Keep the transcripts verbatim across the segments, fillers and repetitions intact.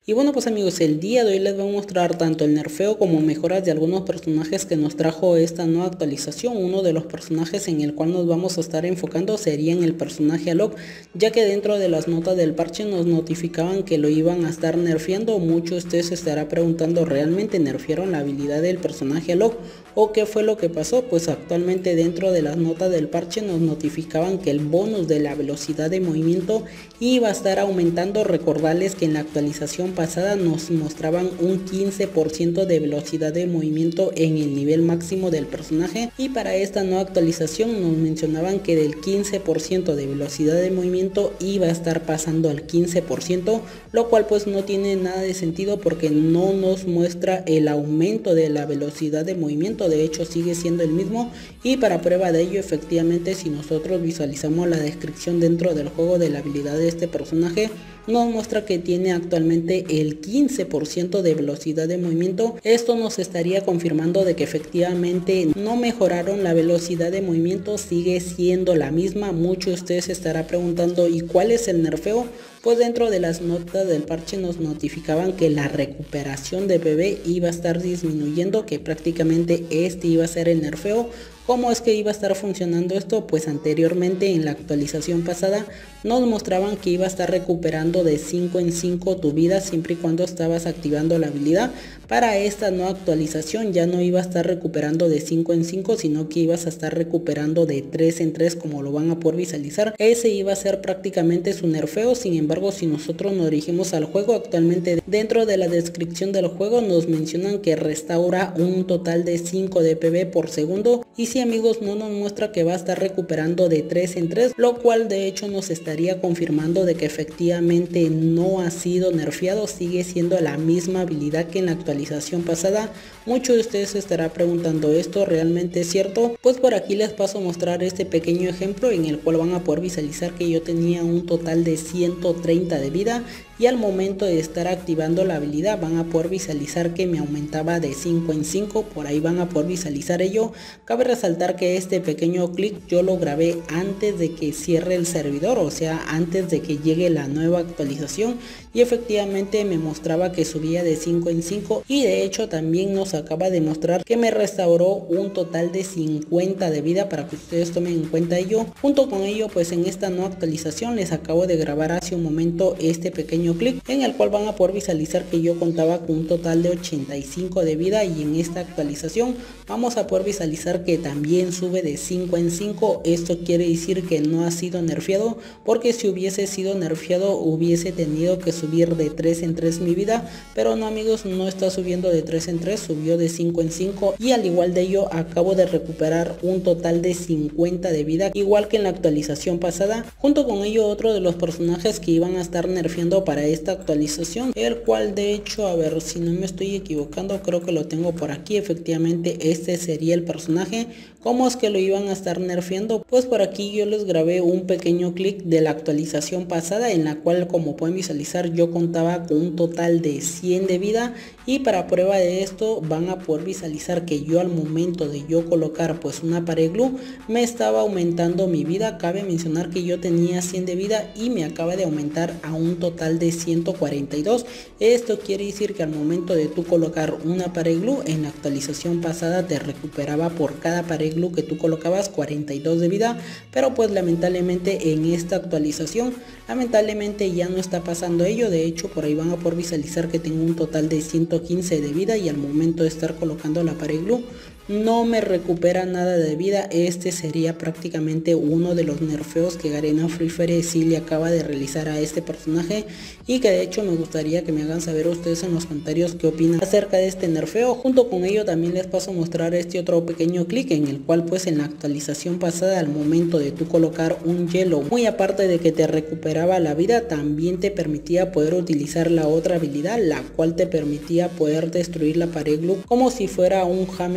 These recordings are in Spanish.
Y bueno pues amigos, el día de hoy les voy a mostrar tanto el nerfeo como mejoras de algunos personajes que nos trajo esta nueva actualización. Uno de los personajes en el cual nos vamos a estar enfocando sería en el personaje Alok, ya que dentro de las notas del parche nos notificaban que lo iban a estar nerfeando. Muchos de ustedes se estará preguntando, ¿realmente nerfearon la habilidad del personaje Alok o qué fue lo que pasó? Pues actualmente dentro de las notas del parche nos notificaban que el bonus de la velocidad de movimiento iba a estar aumentando. Recordarles que en la actualización pasada nos mostraban un quince por ciento de velocidad de movimiento en el nivel máximo del personaje, y para esta nueva actualización nos mencionaban que del quince por ciento de velocidad de movimiento iba a estar pasando al quince por ciento, lo cual pues no tiene nada de sentido porque no nos muestra el aumento de la velocidad de movimiento. De hecho sigue siendo el mismo, y para prueba de ello efectivamente si nosotros visualizamos la descripción dentro del juego de la habilidad de este personaje, nos muestra que tiene actualmente el quince por ciento de velocidad de movimiento. Esto nos estaría confirmando de que efectivamente no mejoraron la velocidad de movimiento, sigue siendo la misma. Muchos de ustedes se estará preguntando, ¿y cuál es el nerfeo? Pues dentro de las notas del parche nos notificaban que la recuperación de P B iba a estar disminuyendo, que prácticamente este iba a ser el nerfeo. ¿Cómo es que iba a estar funcionando esto? Pues anteriormente en la actualización pasada nos mostraban que iba a estar recuperando de cinco en cinco tu vida siempre y cuando estabas activando la habilidad. Para esta nueva actualización ya no iba a estar recuperando de cinco en cinco, sino que ibas a estar recuperando de tres en tres, como lo van a poder visualizar. Ese iba a ser prácticamente su nerfeo. Sin embargo, si nosotros nos dirigimos al juego, actualmente dentro de la descripción del juego nos mencionan que restaura un total de cinco de P B por segundo, y si amigos no nos muestra que va a estar recuperando de tres en tres, lo cual de hecho nos estaría confirmando de que efectivamente no ha sido nerfeado, sigue siendo la misma habilidad que en la actualización pasada. Muchos de ustedes se estará preguntando, ¿esto realmente es cierto? Pues por aquí les paso a mostrar este pequeño ejemplo en el cual van a poder visualizar que yo tenía un total de ciento treinta de vida, y al momento de estar activando la habilidad van a poder visualizar que me aumentaba de cinco en cinco. Por ahí van a poder visualizar ello. Cabe resaltar que este pequeño clic yo lo grabé antes de que cierre el servidor, o sea antes de que llegue la nueva actualización, y efectivamente me mostraba que subía de cinco en cinco, y de hecho también nos acaba de mostrar que me restauró un total de cincuenta de vida, para que ustedes tomen en cuenta ello. Junto con ello pues en esta nueva actualización les acabo de grabar hace un momento este pequeño clic en el cual van a poder visualizar que yo contaba con un total de ochenta y cinco de vida, y en esta actualización vamos a poder visualizar que también sube de cinco en cinco. Esto quiere decir que no ha sido nerfeado, porque si hubiese sido nerfeado hubiese tenido que subir de tres en tres mi vida, pero no amigos, no está subiendo de tres en tres, subió de cinco en cinco, y al igual de ello acabo de recuperar un total de cincuenta de vida, igual que en la actualización pasada. Junto con ello otro de los personajes que iban a estar nerfeando para esta actualización, el cual de hecho, a ver si no me estoy equivocando, creo que lo tengo por aquí, efectivamente este sería el personaje. ¿Cómo es que lo iban a estar nerfeando? Pues por aquí yo les grabé un pequeño clic de la actualización pasada, en la cual como pueden visualizar yo contaba con un total de cien de vida, y para prueba de esto van a poder visualizar que yo al momento de yo colocar pues una pared glue me estaba aumentando mi vida. Cabe mencionar que yo tenía cien de vida y me acaba de aumentar a un total de ciento cuarenta y dos. Esto quiere decir que al momento de tú colocar una pared glue, en la actualización pasada te recuperaba por cada pared glue que tú colocabas cuarenta y dos de vida, pero pues lamentablemente en esta actualización lamentablemente ya no está pasando ello. De hecho por ahí van a poder visualizar que tengo un total de ciento quince de vida, y al momento de estar colocando la pared glue no me recupera nada de vida. Este sería prácticamente uno de los nerfeos que Garena Free Fire sí le acaba de realizar a este personaje, y que de hecho me gustaría que me hagan saber ustedes en los comentarios qué opinan acerca de este nerfeo. Junto con ello también les paso a mostrar este otro pequeño clic en el cual pues en la actualización pasada al momento de tú colocar un hielo, muy aparte de que te recuperaba la vida, también te permitía poder utilizar la otra habilidad, la cual te permitía poder destruir la pared glue como si fuera un jame jame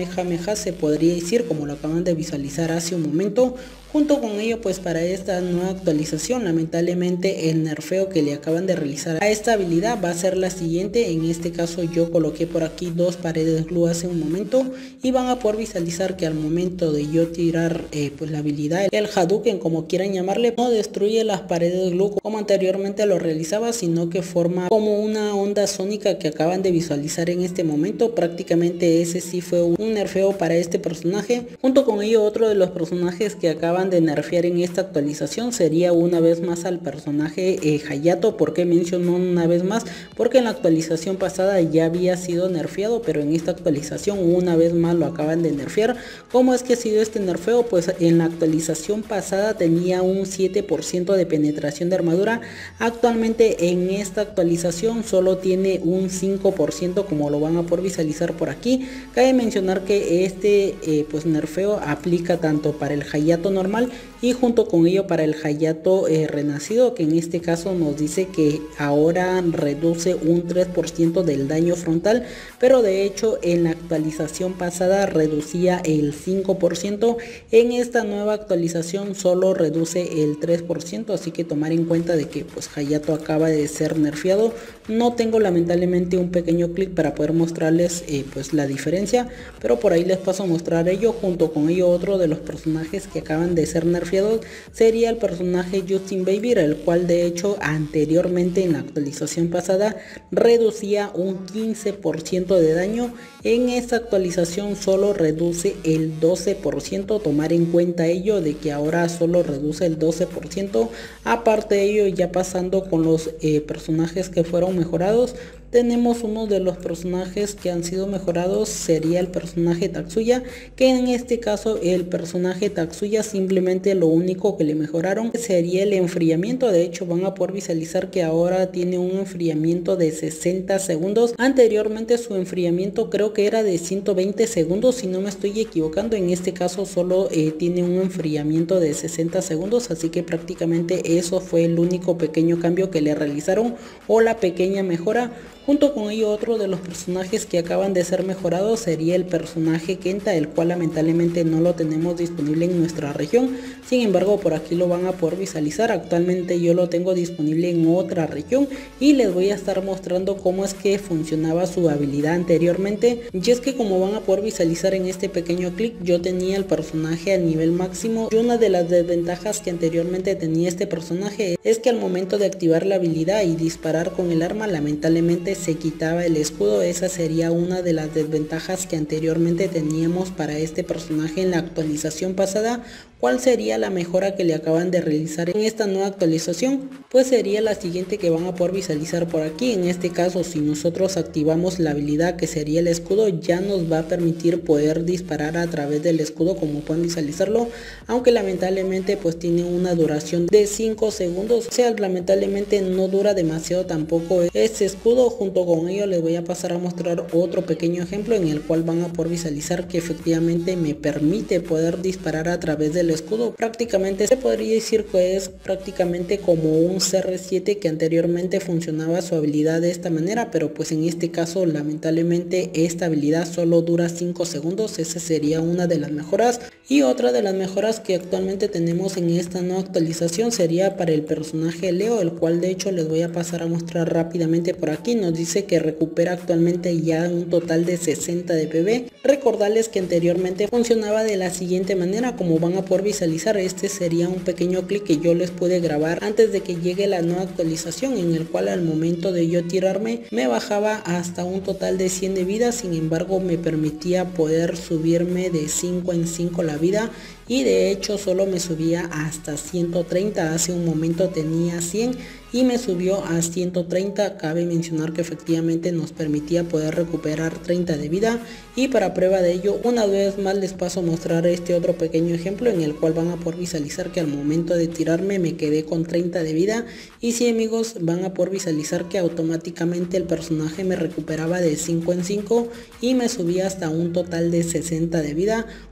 desventajas, se podría decir, como lo acaban de visualizar hace un momento. Junto con ello, pues para esta nueva actualización, lamentablemente el nerfeo que le acaban de realizar a esta habilidad va a ser la siguiente. En este caso yo coloqué por aquí dos paredes glue hace un momento y van a poder visualizar que al momento de yo tirar eh, pues la habilidad, el Hadouken, como quieran llamarle, no destruye las paredes glue como anteriormente lo realizaba, sino que forma como una onda sónica que acaban de visualizar en este momento. Prácticamente ese sí fue un nerfeo para este personaje. Junto con ello, otro de los personajes que acaban de nerfear en esta actualización sería una vez más al personaje eh, Hayato. ¿Por qué menciono una vez más? Porque en la actualización pasada ya había sido nerfeado, pero en esta actualización una vez más lo acaban de nerfear. ¿Cómo es que ha sido este nerfeo? Pues en la actualización pasada tenía un siete por ciento de penetración de armadura. Actualmente en esta actualización solo tiene un cinco por ciento, como lo van a poder visualizar por aquí. Cabe mencionar que este eh, pues nerfeo aplica tanto para el Hayato normal y junto con ello para el Hayato eh, renacido, que en este caso nos dice que ahora reduce un tres por ciento del daño frontal, pero de hecho en la actualización pasada reducía el cinco por ciento. En esta nueva actualización solo reduce el tres por ciento, así que tomar en cuenta de que pues Hayato acaba de ser nerfeado. No tengo lamentablemente un pequeño clip para poder mostrarles eh, pues la diferencia, pero por ahí les paso a mostrar ello. Junto con ello, otro de los personajes que acaban de ser nerfeados sería el personaje Justin Bieber, el cual de hecho anteriormente en la actualización pasada reducía un quince por ciento de daño. En esta actualización solo reduce el doce por ciento. Tomar en cuenta ello de que ahora solo reduce el doce por ciento. Aparte de ello, ya pasando con los eh, personajes que fueron mejorados, tenemos uno de los personajes que han sido mejorados, sería el personaje Tatsuya, que en este caso el personaje Tatsuya simplemente lo único que le mejoraron sería el enfriamiento. De hecho van a poder visualizar que ahora tiene un enfriamiento de sesenta segundos. Anteriormente su enfriamiento creo que era de ciento veinte segundos, si no me estoy equivocando. En este caso solo eh, tiene un enfriamiento de sesenta segundos, así que prácticamente eso fue el único pequeño cambio que le realizaron o la pequeña mejora. Junto con ello, otro de los personajes que acaban de ser mejorados sería el personaje Kenta, el cual lamentablemente no lo tenemos disponible en nuestra región. Sin embargo, por aquí lo van a poder visualizar. Actualmente yo lo tengo disponible en otra región y les voy a estar mostrando cómo es que funcionaba su habilidad anteriormente. Y es que, como van a poder visualizar en este pequeño clip, yo tenía el personaje al nivel máximo, y una de las desventajas que anteriormente tenía este personaje es que al momento de activar la habilidad y disparar con el arma, lamentablemente se quitaba el escudo. Esa sería una de las desventajas que anteriormente teníamos para este personaje en la actualización pasada. ¿Cuál sería la mejora que le acaban de realizar en esta nueva actualización? Pues sería la siguiente que van a poder visualizar por aquí. En este caso, si nosotros activamos la habilidad que sería el escudo, ya nos va a permitir poder disparar a través del escudo, como pueden visualizarlo, aunque lamentablemente pues tiene una duración de cinco segundos. O sea, lamentablemente no dura demasiado tampoco este escudo. Junto con ello les voy a pasar a mostrar otro pequeño ejemplo en el cual van a poder visualizar que efectivamente me permite poder disparar a través del escudo. Prácticamente se podría decir que es prácticamente como un C R siete, que anteriormente funcionaba su habilidad de esta manera, pero pues en este caso lamentablemente esta habilidad solo dura cinco segundos. Esa sería una de las mejoras. Y otra de las mejoras que actualmente tenemos en esta nueva actualización sería para el personaje Leo, el cual de hecho les voy a pasar a mostrar rápidamente por aquí. Nos dice que recupera actualmente ya un total de sesenta de P B. Recordarles que anteriormente funcionaba de la siguiente manera, como van a poder visualizar. Este sería un pequeño clip que yo les pude grabar antes de que llegue la nueva actualización, en el cual al momento de yo tirarme me bajaba hasta un total de cien de vida. Sin embargo, me permitía poder subirme de cinco en cinco la vida, y de hecho solo me subía hasta ciento treinta. Hace un momento tenía cien y me subió a ciento treinta. Cabe mencionar que efectivamente nos permitía poder recuperar treinta de vida, y para prueba de ello una vez más les paso a mostrar este otro pequeño ejemplo en el cual van a poder visualizar que al momento de tirarme me quedé con treinta de vida. Y sí, amigos, van a poder visualizar que automáticamente el personaje me recuperaba de cinco en cinco y me subía hasta un total de sesenta de vida.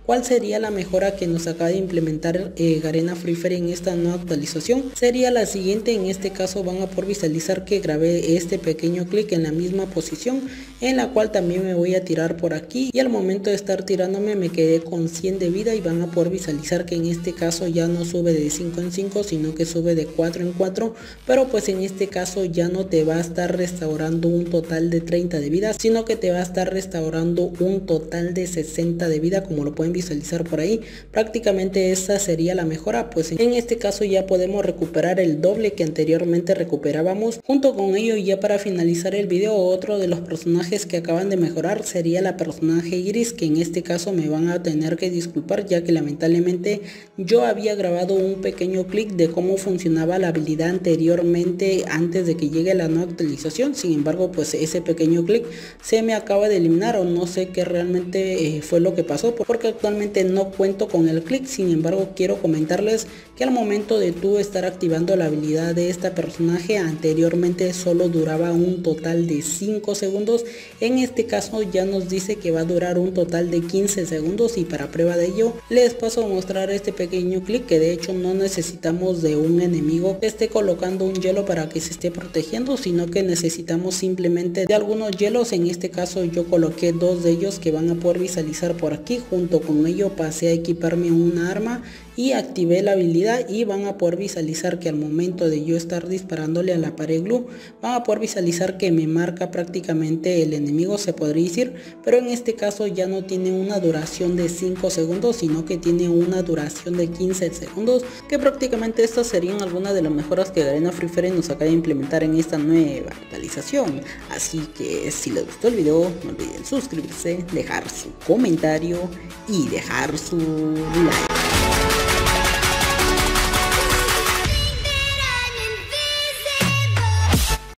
¿Cuál sería la mejora que nos acaba de implementar eh, Garena Free Fire en esta nueva actualización? Sería la siguiente. En este caso van a poder visualizar que grabé este pequeño clic en la misma posición, en la cual también me voy a tirar por aquí, y al momento de estar tirándome me quedé con cien de vida, y van a poder visualizar que en este caso ya no sube de cinco en cinco, sino que sube de cuatro en cuatro, pero pues en este caso ya no te va a estar restaurando un total de treinta de vida, sino que te va a estar restaurando un total de sesenta de vida, como lo pueden visualizar por ahí. Prácticamente esa sería la mejora, pues en este caso ya podemos recuperar el doble que anteriormente recuperábamos. Junto con ello, ya para finalizar el video, otro de los personajes que acaban de mejorar sería la personaje Iris, que en este caso me van a tener que disculpar, ya que lamentablemente yo había grabado un pequeño clip de cómo funcionaba la habilidad anteriormente antes de que llegue la nueva actualización. Sin embargo, pues ese pequeño clip se me acaba de eliminar, o no sé qué realmente eh, fue lo que pasó, porque actualmente no cuento con el clip. Sin embargo, quiero comentarles que al momento de tú estar activando la habilidad de esta personaje, anteriormente solo duraba un total de cinco segundos. En este caso ya nos dice que va a durar un total de quince segundos, y para prueba de ello les paso a mostrar este pequeño clip, que de hecho no necesitamos de un enemigo que esté colocando un hielo para que se esté protegiendo, sino que necesitamos simplemente de algunos hielos. En este caso yo coloqué dos de ellos, que van a poder visualizar por aquí. Junto con ello pasé a equiparme una arma y activé la habilidad, y van a poder visualizar que al momento de yo estar disparándole a la pared glue, van a poder visualizar que me marca prácticamente el enemigo, se podría decir, pero en este caso ya no tiene una duración de cinco segundos, sino que tiene una duración de quince segundos, que prácticamente estas serían algunas de las mejoras que Garena Free Fire nos acaba de implementar en esta nueva actualización. Así que si les gustó el video, no olviden suscribirse, dejar su comentario y dejar su like.